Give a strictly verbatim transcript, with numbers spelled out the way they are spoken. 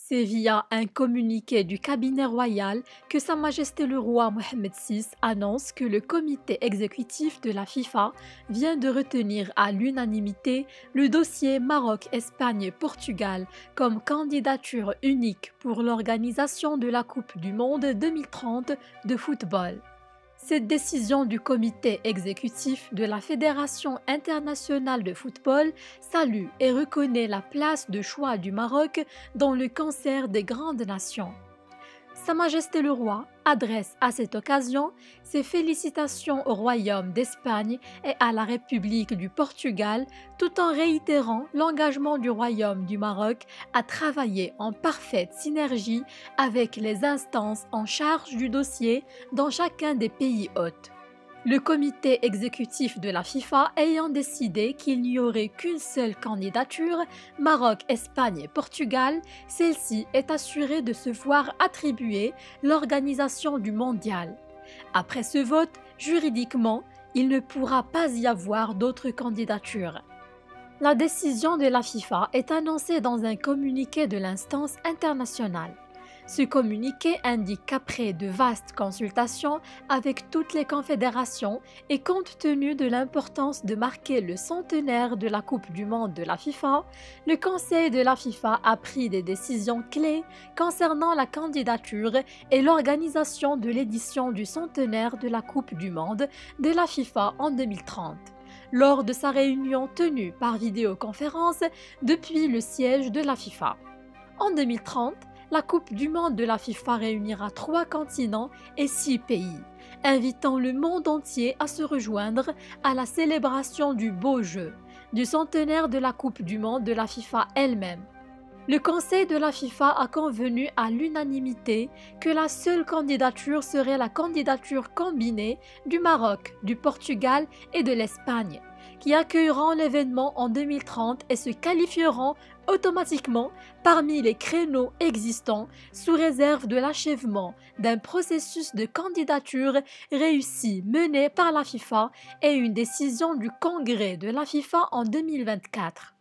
C'est via un communiqué du cabinet royal que Sa Majesté le roi Mohammed six annonce que le comité exécutif de la FIFA vient de retenir à l'unanimité le dossier Maroc-Espagne-Portugal comme candidature unique pour l'organisation de la Coupe du monde deux mille trente de football. Cette décision du comité exécutif de la Fédération internationale de football salue et reconnaît la place de choix du Maroc dans le concert des grandes nations. Sa Majesté le Roi adresse à cette occasion ses félicitations au Royaume d'Espagne et à la République du Portugal, tout en réitérant l'engagement du Royaume du Maroc à travailler en parfaite synergie avec les instances en charge du dossier dans chacun des pays hôtes. Le comité exécutif de la FIFA ayant décidé qu'il n'y aurait qu'une seule candidature, Maroc, Espagne et Portugal, celle-ci est assurée de se voir attribuer l'organisation du mondial. Après ce vote, juridiquement, il ne pourra pas y avoir d'autres candidatures. La décision de la FIFA est annoncée dans un communiqué de l'instance internationale. Ce communiqué indique qu'après de vastes consultations avec toutes les confédérations et compte tenu de l'importance de marquer le centenaire de la Coupe du monde de la FIFA, le Conseil de la FIFA a pris des décisions clés concernant la candidature et l'organisation de l'édition du centenaire de la Coupe du monde de la FIFA en deux mille trente. Lors de sa réunion tenue par vidéoconférence depuis le siège de la FIFA. En deux mille trente, la Coupe du monde de la FIFA réunira trois continents et six pays, invitant le monde entier à se rejoindre à la célébration du beau jeu, du centenaire de la Coupe du monde de la FIFA elle-même. Le Conseil de la FIFA a convenu à l'unanimité que la seule candidature serait la candidature combinée du Maroc, du Portugal et de l'Espagne, qui accueilleront l'événement en deux mille trente et se qualifieront automatiquement parmi les créneaux existants sous réserve de l'achèvement d'un processus de candidature réussi mené par la FIFA et une décision du Congrès de la FIFA en deux mille vingt-quatre.